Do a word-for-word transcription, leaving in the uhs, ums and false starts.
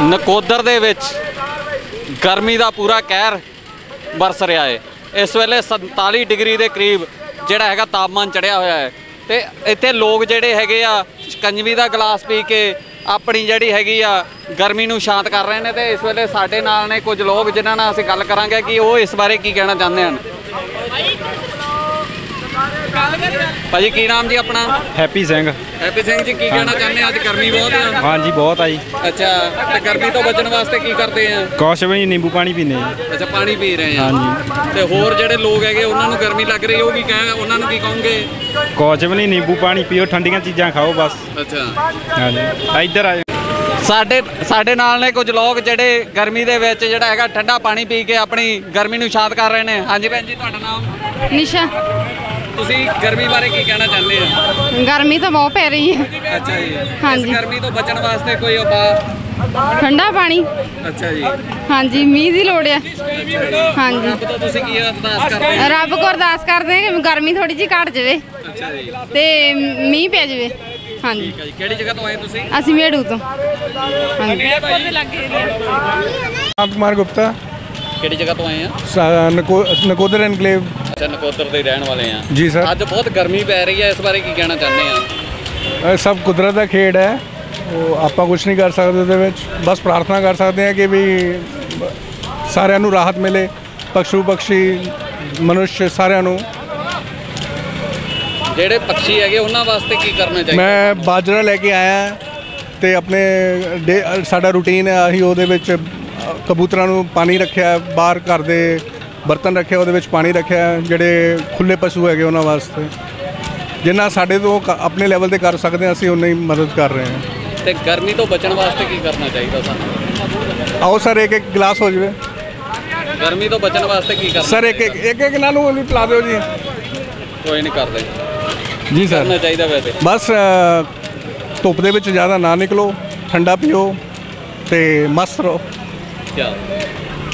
ਨਕੋਦਰ ਦੇ ਵਿੱਚ ਗਰਮੀ ਦਾ ਪੂਰਾ ਕਹਿਰ ਬਰਸ ਰਿਹਾ ਹੈ। ਇਸ ਵੇਲੇ ਸੰਤਾਲੀ ਡਿਗਰੀ ਦੇ ਕਰੀਬ ਜਿਹੜਾ ਹੈਗਾ ਤਾਪਮਾਨ ਚੜਿਆ ਹੋਇਆ ਹੈ ਤੇ ਇੱਥੇ ਲੋਕ ਜਿਹੜੇ ਹੈਗੇ ਆ ਸ਼ਿਕੰਜਵੀ ਦਾ ਗਲਾਸ ਪੀ ਕੇ ਆਪਣੀ ਜਿਹੜੀ ਹੈਗੀ ਆ ਗਰਮੀ ਨੂੰ ਸ਼ਾਂਤ ਕਰ ਰਹੇ ਨੇ। ਤੇ ਇਸ ਵੇਲੇ ਸਾਡੇ ਨਾਲ ਨੇ ਕੁਝ ਲੋਕ ਜਿਨ੍ਹਾਂ ਨਾਲ ਅਸੀਂ ਗੱਲ ਕਰਾਂਗੇ ਕਿ ਉਹ ਇਸ ਬਾਰੇ ਕੀ ਕਹਿਣਾ ਚਾਹੁੰਦੇ ਹਨ। ਭਾਜੀ ਕੀ ਨਾਮ ਜੀ ਆਪਣਾ? ਹੈਪੀ ਸਿੰਘ। ਹੈਪੀ ਸਿੰਘ ਜੀ ਕੀ ਕਹਿਣਾ ਚਾਹੁੰਦੇ ਆ? ਅੱਜ ਗਰਮੀ ਬਹੁਤ ਆ। ਹਾਂਜੀ ਬਹੁਤ ਆ ਜੀ। ਅੱਛਾ, ਤੇ ਗਰਮੀ ਤੋਂ ਬਚਣ ਵਾਸਤੇ ਕੀ ਕਰਦੇ ਆ? ਕੁਛ ਵੀ ਨਹੀਂ, ਨਿੰਬੂ ਪਾਣੀ ਪੀਂਦੇ ਜੀ। ਅੱਛਾ, ਪਾਣੀ ਪੀ ਰਹੇ ਆ। ਹਾਂਜੀ। ਤੇ ਹੋਰ ਜਿਹੜੇ ਲੋਕ ਹੈਗੇ ਉਹਨਾਂ ਨੂੰ ਗਰਮੀ ਲੱਗ ਰਹੀ ਉਹ ਕੀ ਕਹਿ ਉਹਨਾਂ ਨੂੰ ਕੀ ਕਹੋਗੇ? ਕੁਛ ਵੀ ਨਹੀਂ, ਨਿੰਬੂ ਪਾਣੀ ਪੀਓ, ਠੰਡੀਆਂ ਚੀਜ਼ਾਂ ਖਾਓ ਬਸ। ਅੱਛਾ ਹਾਂਜੀ, ਇੱਧਰ ਆ ਸਾਡੇ ਸਾਡੇ ਨਾਲ ਨੇ ਕੁਝ ਲੋਕ ਜਿਹੜੇ ਗਰਮੀ ਦੇ ਵਿੱਚ ਜਿਹੜਾ ਹੈਗਾ ਠੰਡਾ ਪਾਣੀ ਪੀ ਕੇ ਆਪਣੀ ਗਰਮੀ ਨੂੰ ਸ਼ਾਂਤ ਕਰ ਰਹੇ ਨੇ। ਹਾਂਜੀ ਭੈਣ ਜੀ, ਤੁਹਾਡਾ ਨਾਮ? ਨਿਸ਼ਾ। ਤੁਸੀਂ ਗਰਮੀ ਬਾਰੇ ਕੀ ਕਹਿਣਾ ਚਾਹੁੰਦੇ ਆ? ਗਰਮੀ ਤਾਂ ਬਹੁਤ ਪੈ ਰਹੀ ਹੈ। ਅੱਛਾ ਜੀ। ਹਾਂਜੀ। ਇਸ ਗਰਮੀ ਤੋਂ ਬਚਣ ਵਾਸਤੇ ਕੋਈ ਉਪਾਅ? ਠੰਡਾ ਪਾਣੀ। ਅੱਛਾ ਜੀ। ਹਾਂਜੀ, ਮੀਂਹ ਦੀ ਲੋੜ ਆ। ਹਾਂਜੀ। ਰੱਬ ਤੋਂ ਤੁਸੀਂ ਕੀ ਅਰਦਾਸ ਕਰਦੇ ਹੋ? ਰੱਬ ਕੋਲ ਅਰਦਾਸ ਕਰਦੇ ਹਾਂ ਕਿ ਗਰਮੀ ਥੋੜੀ ਜਿਹੀ ਘਟ ਜਾਵੇ ਅੱਛਾ ਜੀ। ਤੇ ਮੀਂਹ ਪੈ ਜਾਵੇ। ਹਾਂਜੀ। ਠੀਕ ਹੈ ਜੀ। ਕਿਹੜੀ ਜਗ੍ਹਾ ਤੋਂ ਆਏ ਤੁਸੀਂ? ਅਸੀਂ ਮੇੜੂ ਤੋਂ। ਹਾਂਜੀ। राम कुमार गुप्ता, ਕਿਹੜੀ ਜਗ੍ਹਾ ਤੋਂ ਆਏ ਆ? नको नकोदर एनक्लेव। ਅੱਛਾ, ਨਕੋਦਰ ਦੇ ਰਹਿਣ ਵਾਲੇ ਆ जी सर। ਅੱਜ ਬਹੁਤ ਗਰਮੀ ਪੈ ਰਹੀ ਹੈ, ਇਸ ਬਾਰੇ ਕੀ ਕਹਿਣਾ ਚਾਹੁੰਦੇ ਆ? ਇਹ ਸਭ ਕੁਦਰਤ ਦਾ ਖੇਡ ਹੈ, ਉਹ ਆਪਾਂ ਕੁਝ ਨਹੀਂ ਕਰ ਸਕਦੇ ਉਹਦੇ ਵਿੱਚ। ਬਸ ਪ੍ਰਾਰਥਨਾ ਕਰ ਸਕਦੇ ਹਾਂ ਕਿ ਵੀ ਸਾਰਿਆਂ ਨੂੰ ਰਾਹਤ ਮਿਲੇ, ਪਸ਼ੂ ਪਕਸ਼ੀ ਮਨੁੱਖ ਸਾਰਿਆਂ ਨੂੰ। ਜਿਹੜੇ ਪੰਛੀ ਹੈਗੇ ਉਹਨਾਂ ਵਾਸਤੇ ਕੀ ਕਰਨਾ ਚਾਹੀਦਾ? ਮੈਂ ਬਾਜਰਾ ਲੈ ਕੇ ਆਇਆ ਤੇ ਆਪਣੇ ਡੇ ਸਾਡਾ ਰੂਟੀਨ ਹੈ, ਅਸੀਂ ਉਹਦੇ ਵਿੱਚ ਕਬੂਤਰਾਂ ਨੂੰ ਪਾਣੀ ਰੱਖਿਆ, ਬਾਹਰ ਘਰ ਦੇ ਬਰਤਨ ਰੱਖਿਆ, ਉਹਦੇ ਵਿੱਚ ਪਾਣੀ ਰੱਖਿਆ। ਜਿਹੜੇ ਖੁੱਲੇ ਪਸ਼ੂ ਹੈਗੇ ਉਹਨਾਂ ਵਾਸਤੇ ਜਿੰਨਾ ਸਾਡੇ ਤੋਂ ਆਪਣੇ ਲੈਵਲ ਤੇ ਕਰ ਸਕਦੇ ਹਾਂ ਅਸੀਂ ਉਨੀ ਹੀ ਮਦਦ ਕਰ ਰਹੇ ਹਾਂ। ਤੇ ਗਰਮੀ ਤੋਂ ਬਚਣ ਵਾਸਤੇ ਕੀ ਕਰਨਾ ਚਾਹੀਦਾ ਸਾਨੂੰ? ਆਓ ਸਰ, ਇੱਕ ਇੱਕ ਗਲਾਸ ਹੋ ਜਾਵੇ। ਗਰਮੀ ਤੋਂ ਬਚਣ ਵਾਸਤੇ ਕੀ ਕਰਨਾ? ਸਰ ਇੱਕ ਇੱਕ ਇੱਕ ਇੱਕ ਨਾਲ ਨੂੰ ਪਿਲਾ ਦਿਓ ਜੀ। ਕੋਈ ਨਹੀਂ ਕਰਦੇ ਜੀ ਸਰ। ਕਰਨਾ ਚਾਹੀਦਾ ਵੈਸੇ। ਬਸ ਧੁੱਪ ਦੇ ਵਿੱਚ ਜ਼ਿਆਦਾ ਨਾ ਨਿਕਲੋ, ਠੰਡਾ ਪੀਓ ਤੇ ਮਸਤ ਰਹੋ। ਕੀ